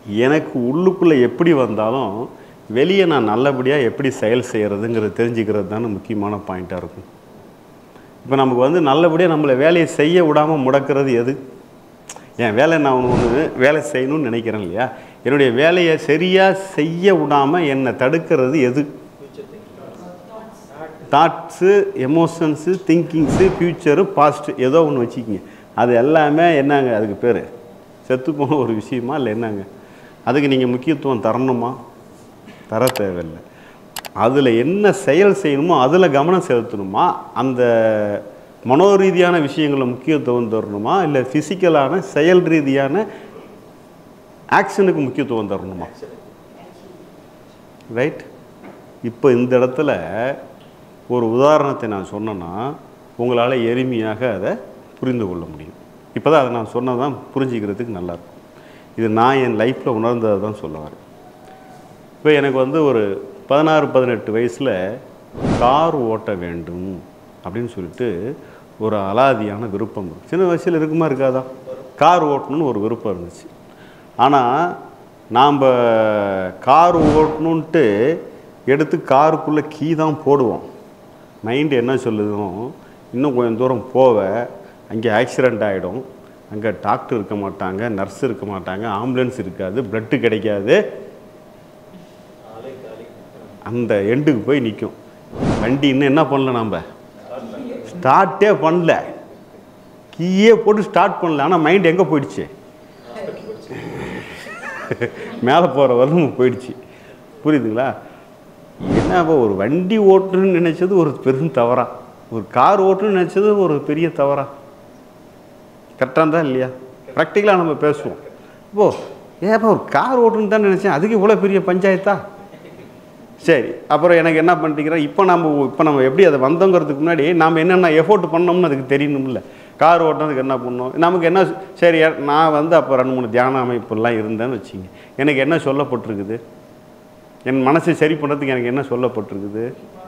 எனக்கு உள்ளுக்குள்ளே எப்படி வந்தாலும் வெளியே நான் நல்லபடியாக எப்படி செயல் செய்கிறதுங்கிறது தெரிஞ்சுக்கிறது தானே முக்கியமான பாயிண்ட்டாக இருக்கும். இப்போ நமக்கு வந்து நல்லபடியாக நம்மளை வேலையை செய்ய விடாமல் முடக்கிறது எது? என் வேலை நான் ஒன்று வேலை செய்யணும்னு நினைக்கிறேன் இல்லையா, என்னுடைய வேலையை சரியாக செய்ய விடாமல் என்னை தடுக்கிறது எது? Thoughts, emotions, thinkings, future, past, ஏதோ ஒன்று வச்சுக்கிங்க. அது எல்லாமே என்னங்க அதுக்கு பேர்? செத்து போன ஒரு விஷயமா இல்லை என்னங்க? அதுக்கு நீங்கள் முக்கியத்துவம் தரணுமா? தர தேவையில்லை. அதில் என்ன செயல் செய்யணுமோ அதில் கவனம் செலுத்தணுமா? அந்த மனோரீதியான விஷயங்களில் முக்கியத்துவம் தரணுமா? இல்லை ஃபிசிக்கலான செயல் ரீதியான ஆக்ஷனுக்கு முக்கியத்துவம் தரணுமா? ரைட். இப்போ இந்த இடத்துல ஒரு உதாரணத்தை நான் சொன்னேன்னா உங்களால் எளிமையாக அதை புரிந்து கொள்ள முடியும். இப்போ தான் அதை நான் சொன்னதான் புரிஞ்சிக்கிறதுக்கு நல்லாயிருக்கும். இது நான் என் லைஃப்பில் உணர்ந்ததை தான் சொல்ல வரேன். இப்போ எனக்கு வந்து ஒரு 16-18 வயசில் கார் ஓட்ட வேண்டும் அப்படின்னு சொல்லிட்டு ஒரு அலாதியான விருப்பம் இருக்குது. சின்ன வயசில் இருக்குமா இருக்காதா? கார் ஓட்டணுன்னு ஒரு விருப்பம் இருந்துச்சு. ஆனால் நாம் கார் ஓட்டணுன்ட்டு எடுத்து காருக்குள்ளே கீ தான் போடுவோம். மைண்டு என்ன சொல்லுதும், இன்னும் கொஞ்சம் தூரம் போவ, அங்கே ஆக்சிடெண்ட் ஆகிடும், அங்கே டாக்டர் இருக்க மாட்டாங்க, நர்ஸ் இருக்க மாட்டாங்க, ஆம்புலன்ஸ் இருக்காது, பிளட்டு கிடைக்காது, அந்த எண்டுக்கு போய் நிற்கும். வண்டி இன்னும் என்ன பண்ணல, நம்ம ஸ்டார்ட்டே பண்ணல, கீயே போட்டு ஸ்டார்ட் பண்ணல. ஆனால் மைண்ட் எங்கே போயிடுச்சு? மேலே போகிற வரலும் போயிடுச்சு. புரியுதுங்களா? ஏன்னா இப்போ ஒரு வண்டி ஓட்டணுன்னு நினச்சது ஒரு பெரும் தவறா, ஒரு கார் ஓட்டணுன்னு நினச்சது ஒரு பெரிய தவறா? கரெக்டாக தான் இல்லையா? ப்ராக்டிக்கலாக நம்ம பேசுவோம். இப்போது ஏப்பா ஒரு கார் ஓட்டணுன்னு தான் நினச்சேன், அதுக்கு இவ்வளோ பெரிய பஞ்சாயத்தா? சரி, அப்புறம் எனக்கு என்ன பண்ணிக்கிறோம், இப்போ நம்ம எப்படி அதை வந்தோங்கிறதுக்கு முன்னாடி நாம் என்னென்ன எஃபோர்ட் பண்ணோம்னு அதுக்கு தெரியணும்ல. கார் ஓட்டுறதுக்கு என்ன பண்ணோம், நமக்கு என்ன? சரி, நான் வந்து அப்போ 2-3 தியான அமைப்புலாம் இருந்தேன்னு வச்சுங்க. எனக்கு என்ன சொல்லப்பட்டிருக்குது? என் மனசை சரி பண்ணுறதுக்கு எனக்கு என்ன சொல்லப்பட்டிருக்குது?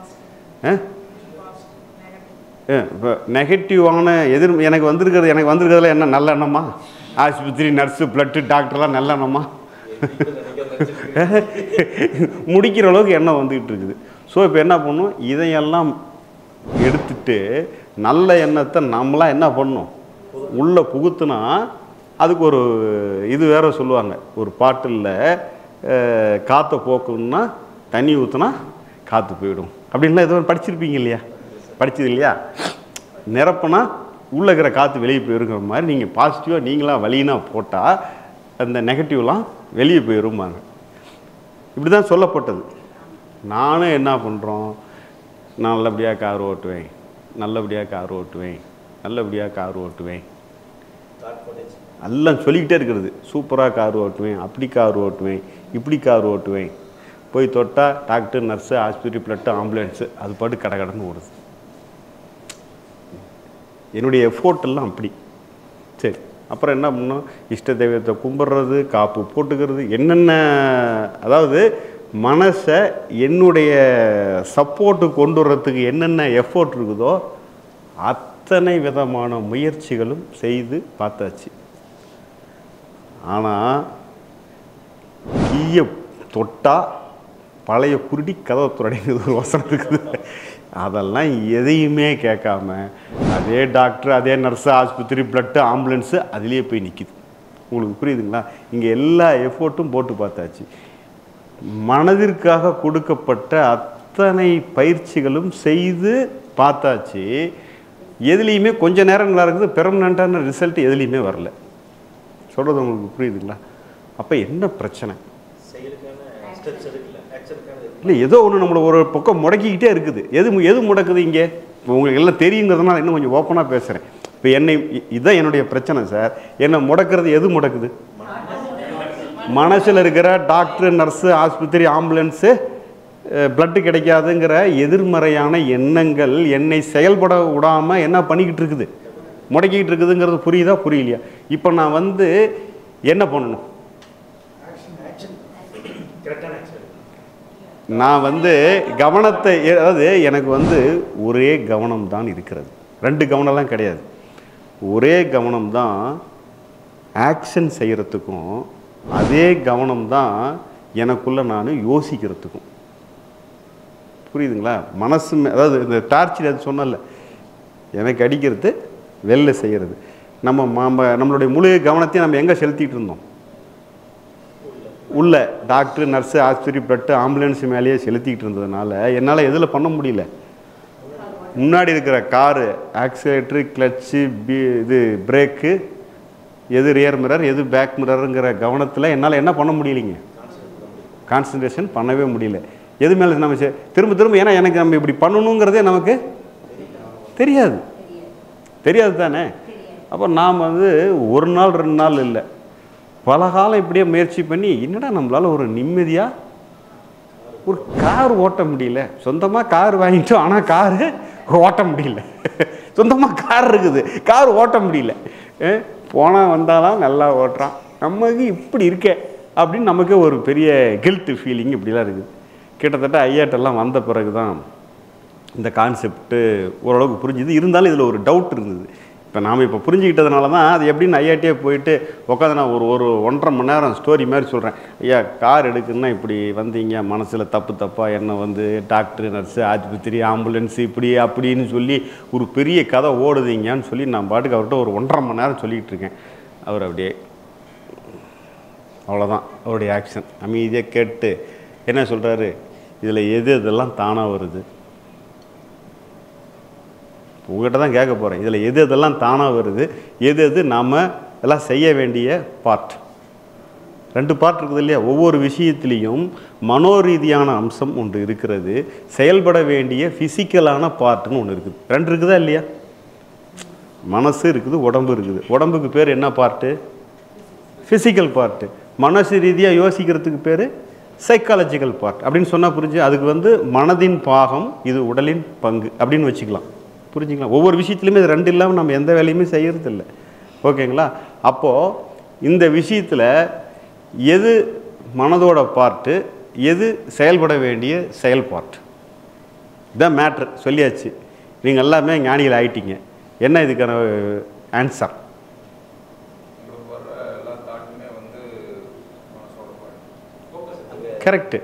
இப்போ நெகட்டிவான எனக்கு வந்திருக்கிறதுல என்ன நல்ல எண்ணமா? ஆஸ்பத்திரி, நர்ஸு, பிளட்டு, டாக்டர்லாம் நல்ல எண்ணமா? முடிக்கிற அளவுக்கு எண்ணம் வந்துக்கிட்டு இருக்குது. ஸோ இப்போ என்ன பண்ணணும், இதையெல்லாம் எடுத்துட்டு நல்ல எண்ணத்தை நம்மளாம் என்ன பண்ணணும், உள்ளே புகுத்துனா அதுக்கு ஒரு இது வேறு சொல்லுவாங்க, ஒரு பாட்டிலில் காற்றை போக்கணும்னா தண்ணி ஊற்றுனா காற்று போயிடும் அப்படின்லாம் எதுவும் படிச்சிருப்பீங்க இல்லையா? படித்தது இல்லையா? நிரப்புனா உள்ளே இருக்கிற காற்று வெளியே போயிருங்கிற மாதிரி நீங்கள் பாசிட்டிவாக நீங்களாம் வழினா போட்டால் அந்த நெகட்டிவ்லாம் வெளியே போயிருமாங்க. இப்படி தான் சொல்லப்பட்டது. நானும் என்ன பண்ணுறோம், நான் நல்லபடியாக கார் ஓட்டுவேன், நல்லபடியாக கார் ஓட்டுவேன், நல்லபடியாக கார் ஓட்டுவேன் எல்லாம் சொல்லிக்கிட்டே இருக்கிறது. சூப்பராக கார் ஓட்டுவேன், அப்படி கார் ஓட்டுவேன், இப்படி கார் ஓட்டுவேன். போய் தொட்டால் டாக்டர், நர்ஸு, ஆஸ்பத்திரி, பிளட்டு, ஆம்புலன்ஸு, அது பாட்டு கடன்னு ஓடுது. என்னுடைய எஃபோர்ட்டெல்லாம் அப்படி. சரி, அப்புறம் என்ன பண்ணோம், இஷ்ட தெய்வத்தை கும்பிட்றது, காப்பு போட்டுக்கிறது, என்னென்ன, அதாவது மனசை என்னுடைய சப்போர்ட்டு கொண்டு வர்றதுக்கு என்னென்ன எஃபோர்ட் இருக்குதோ அத்தனை விதமான முயற்சிகளும் செய்து பார்த்தாச்சு. ஆனால் கீயை தொட்டால் பழைய குருடி கதவை துறடிங்கிறது ஒரு வசனம் இருக்குது. அதெல்லாம் எதையுமே கேட்காம அதே டாக்டர், அதே நர்ஸு, ஆஸ்பத்திரி, பிளட்டு, ஆம்புலன்ஸு அதிலே போய் நிற்கிது. உங்களுக்கு புரியுதுங்களா? இங்கே எல்லா எஃபோர்ட்டும் போட்டு பார்த்தாச்சு. மனதிற்காக கொடுக்கப்பட்ட அத்தனை பயிற்சிகளும் செய்து பார்த்தாச்சு. எதுலேயுமே கொஞ்ச நேரம் நல்லா இருக்குது, பெர்மனண்ட்டான ரிசல்ட் எதுலேயுமே வரல. சொல்கிறது உங்களுக்கு புரியுதுங்களா? அப்போ என்ன பிரச்சனை? இல்லை, ஏதோ ஒன்று நம்மளை ஒரு பக்கம் முடக்கிக்கிட்டே இருக்குது. எது முடக்குது இங்கே? உங்களுக்கு எல்லாம் தெரியுங்கிறதுனால இன்னும் கொஞ்சம் ஓப்பனாக பேசுகிறேன். இப்போ இதுதான் என்னுடைய பிரச்சனை சார். என்னை முடக்கிறது எது முடக்குது? மனசில் இருக்கிற டாக்டர், நர்ஸு, ஆஸ்பத்திரி, ஆம்புலன்ஸு, பிளட்டு கிடைக்காதுங்கிற எதிர்மறையான எண்ணங்கள் என்னை செயல்பட விடாமல் என்ன பண்ணிக்கிட்டு இருக்குது, முடக்கிக்கிட்டு இருக்குதுங்கிறது புரியுதா புரியலையா? இப்போ நான் வந்து என்ன பண்ணணும்? நான் வந்து கவனத்தை, அதாவது எனக்கு வந்து ஒரே கவனம் தான் இருக்கிறது, 2 கவனம்லாம் கிடையாது. ஒரே கவனம் தான் ஆக்ஷன் செய்கிறதுக்கும் அதே கவனம் தான் எனக்குள்ளே நான் யோசிக்கிறதுக்கும். புரியுதுங்களா? மனசு அதாவது இந்த டார்ச்சில் அது சொன்னல, எனக்கு அடிக்கிறது வெளில செய்கிறது. நம்மளுடைய முழு கவனத்தையும் நம்ம எங்கே செலுத்திட்டு இருந்தோம்? உள்ள டாக்டர், நர்ஸு, ஆஸ்பத்திரி, பிளட்டு, ஆம்புலன்ஸ் மேலேயே செலுத்திக்கிட்டு இருந்ததுனால என்னால் எதில் பண்ண முடியல. முன்னாடி இருக்கிற காரு ஆக்சிலேட்ரு, கிளச்சு, இது பிரேக்கு, எது ரியர் மிரர், எது பேக் மிரருங்கிற கவனத்தில் என்னால் என்ன பண்ண முடியலைங்க? கான்சன்ட்ரேஷன் பண்ணவே முடியல. எது மேலே நம்ம திரும்ப திரும்ப, ஏன்னா எனக்கு நம்ம இப்படி பண்ணணுங்கிறதே நமக்கு தெரியாது தானே. அப்போ நாம் ஒரு நாள் 2 நாள் இல்லை, பல காலம் இப்படியே முயற்சி பண்ணி என்னடா நம்மளால் ஒரு நிம்மதியாக ஒரு கார் ஓட்ட முடியல. சொந்தமாக கார் வாங்கிட்டோம், ஆனால் காரு ஓட்ட முடியல. சொந்தமாக கார் இருக்குது, கார் ஓட்ட முடியல. போனால் வந்தாலும் நல்லா ஓட்டுறான், நமக்கு இப்படி இருக்கே அப்படின்னு நமக்கு ஒரு பெரிய கில்ட் ஃபீலிங் இப்படிலாம் இருக்குது. கிட்டத்தட்ட ஐயாட்டெல்லாம் வந்த பிறகு தான் இந்த கான்செப்ட்டு ஓரளவுக்கு புரிஞ்சுது. இருந்தாலும் இதில் ஒரு டவுட் இருந்தது. இப்போ புரிஞ்சுக்கிட்டதுனால தான் அது எப்படின்னு ஐயாட்டியே போயிட்டு உட்காந்து நான் ஒரு 1.5 மணி நேரம் ஸ்டோரி மாதிரி சொல்கிறேன். ஐயா, கார் எடுக்குன்னா இப்படி வந்தீங்க, மனசில் தப்பாக என்ன டாக்டர், நர்ஸு, ஆஸ்பத்திரி, ஆம்புலன்ஸு இப்படி அப்படின்னு சொல்லி ஒரு பெரிய கதை ஓடுதீங்கன்னு சொல்லி நான் பாட்டுக்கு அவர்கிட்ட ஒரு 1.5 மணி நேரம் சொல்லிக்கிட்டு இருக்கேன். அவர் அப்படியே அவ்வளோதான் அவருடைய ஆக்ஷன். அமைதியாக கேட்டு என்ன சொல்கிறாரு, இதில் எதெல்லாம் தானாக வருது, உங்கள்கிட்ட தான் கேட்க போகிறேன். இதில் எதெல்லாம் தானாக வருது, எது நாம் எல்லாம் செய்ய வேண்டிய பார்ட். 2 பார்ட் இருக்குது இல்லையா? ஒவ்வொரு விஷயத்துலேயும் மனோரீதியான அம்சம் ஒன்று இருக்கிறது, செயல்பட வேண்டிய ஃபிசிக்கலான பார்ட்டுன்னு ஒன்று இருக்குது. 2 இருக்குதா இல்லையா? மனசு இருக்குது, உடம்பு இருக்குது. உடம்புக்கு பேர் என்ன பார்ட்டு? Physical part. மனசு ரீதியாக யோசிக்கிறதுக்கு பேர் சைக்காலஜிக்கல் பார்ட் அப்படின்னு சொன்னால் புரிஞ்சு. அதுக்கு மனதின் பாகம், இது உடலின் பங்கு அப்படின்னு வச்சுக்கலாம். புரிஞ்சுக்கலாம்? ஒவ்வொரு விஷயத்துலையுமே இது 2 இல்லாமல் நம்ம எந்த வேலையுமே செய்கிறது இல்லை. ஓகேங்களா? அப்போது இந்த விஷயத்தில் எது மனதோட பார்ட்டு, எது செயல்பட வேண்டிய செயல் பார்ட், இதான் மேட்ரு. சொல்லியாச்சு, நீங்கள் எல்லாமே ஞானிகள் ஆகிட்டீங்க. என்ன இதுக்கான ஆன்சர்? கரெக்டு.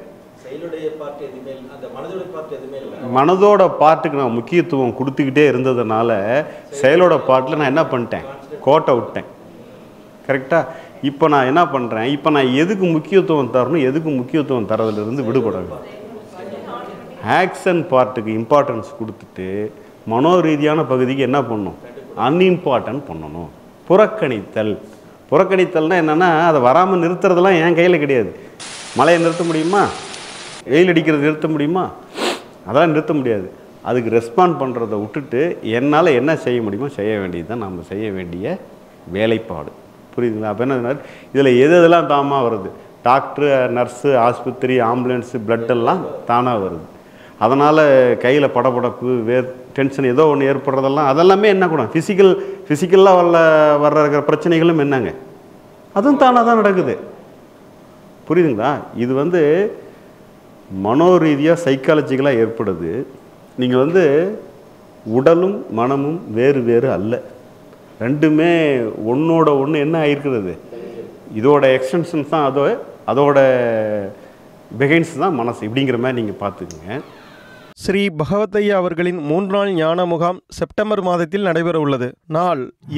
மனதோட பார்ட்டுக்கு நான் முக்கியத்துவம் கொடுத்துக்கிட்டே இருந்ததுனால செயலோட பார்ட்டில் நான் என்ன பண்ணிட்டேன்? கோட்டை விட்டேன். கரெக்டாக? இப்போ நான் என்ன பண்ணுறேன்? இப்போ நான் எதுக்கு முக்கியத்துவம் தரணும், எதுக்கு முக்கியத்துவம் தரதுலேருந்து விடுபடணும். ஆக்ஷன் பார்ட்டுக்கு இம்பார்ட்டன்ஸ் கொடுத்துட்டு மனோரீதியான பகுதிக்கு என்ன பண்ணணும்? அன்இம்பார்ட்டன்ட் பண்ணணும். புறக்கணித்தல்னால் என்னென்னா, அதை வராமல் நிறுத்துறதெல்லாம் என் கையில் கிடையாது. மழையை நிறுத்த முடியுமா? வெயில் அடிக்கிறது நிறுத்த முடியுமா? அதெல்லாம் நிறுத்த முடியாது. அதுக்கு ரெஸ்பாண்ட் பண்ணுறதை விட்டுட்டு என்னால் என்ன செய்ய முடியுமோ செய்ய வேண்டியது தான் நம்ம செய்ய வேண்டிய வேலைப்பாடு. புரியுதுங்களா? அப்போ என்ன, இதில் எதெல்லாம் தானாக வருது? டாக்டரு, நர்ஸு, ஆஸ்பத்திரி, ஆம்புலன்ஸு, பிளட்டெல்லாம் தானாக வருது. அதனால் கையில் படபடப்பு, டென்ஷன் ஏதோ ஒன்று ஏற்படுறதெல்லாம் அதெல்லாமே என்ன கூட ஃபிசிக்கலாக வர்ற பிரச்சனைகளும் என்னங்க, அதுவும் தானாக தான் நடக்குது. புரியுதுங்களா? இது மனோரீதியாக சைக்காலஜிக்கலாக ஏற்படுது. நீங்கள் உடலும் மனமும் வேறு வேறு அல்ல, 2மே ஒன்றோட ஒன்று என்ன ஆகிருக்கிறது? இதோட எக்ஸ்டென்ஷன்ஸ் தான் அதோட பிகைன்ஸ் தான் மனசு. இப்படிங்கிற மாதிரி நீங்கள் பார்த்துக்குங்க. ஸ்ரீ பகவத்தையா அவர்களின் 3 நாள் ஞான முகாம் செப்டம்பர் மாதத்தில் நடைபெற உள்ளது. நாள்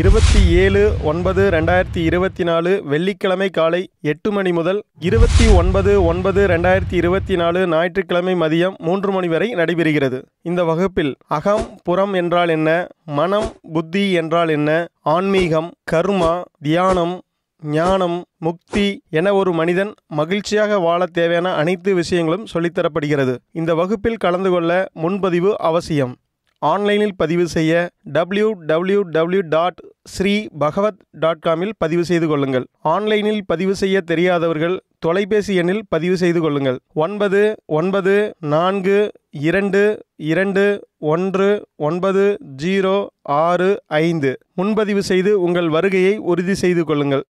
27/9/2024 வெள்ளிக்கிழமை காலை 8 மணி முதல் 29/9/2024 ஞாயிற்றுக்கிழமை மதியம் 3 மணி வரை நடைபெறுகிறது. இந்த வகுப்பில் அகம் புறம் என்றால் என்ன, மனம் புத்தி என்றால் என்ன, ஆன்மீகம், கர்மா, தியானம், ஞானம், முக்தி என ஒரு மனிதன் மகிழ்ச்சியாக வாழ தேவையான அனைத்து விஷயங்களும் சொல்லித்தரப்படுகிறது. இந்த வகுப்பில் கலந்து கொள்ள முன்பதிவு அவசியம். ஆன்லைனில் பதிவு செய்ய www.sreebhagavat.com பதிவு செய்து கொள்ளுங்கள். ஆன்லைனில் பதிவு செய்ய தெரியாதவர்கள் தொலைபேசி எண்ணில் பதிவு செய்து கொள்ளுங்கள். 9942219065 முன்பதிவு செய்து உங்கள் வருகையை உறுதி செய்து கொள்ளுங்கள்.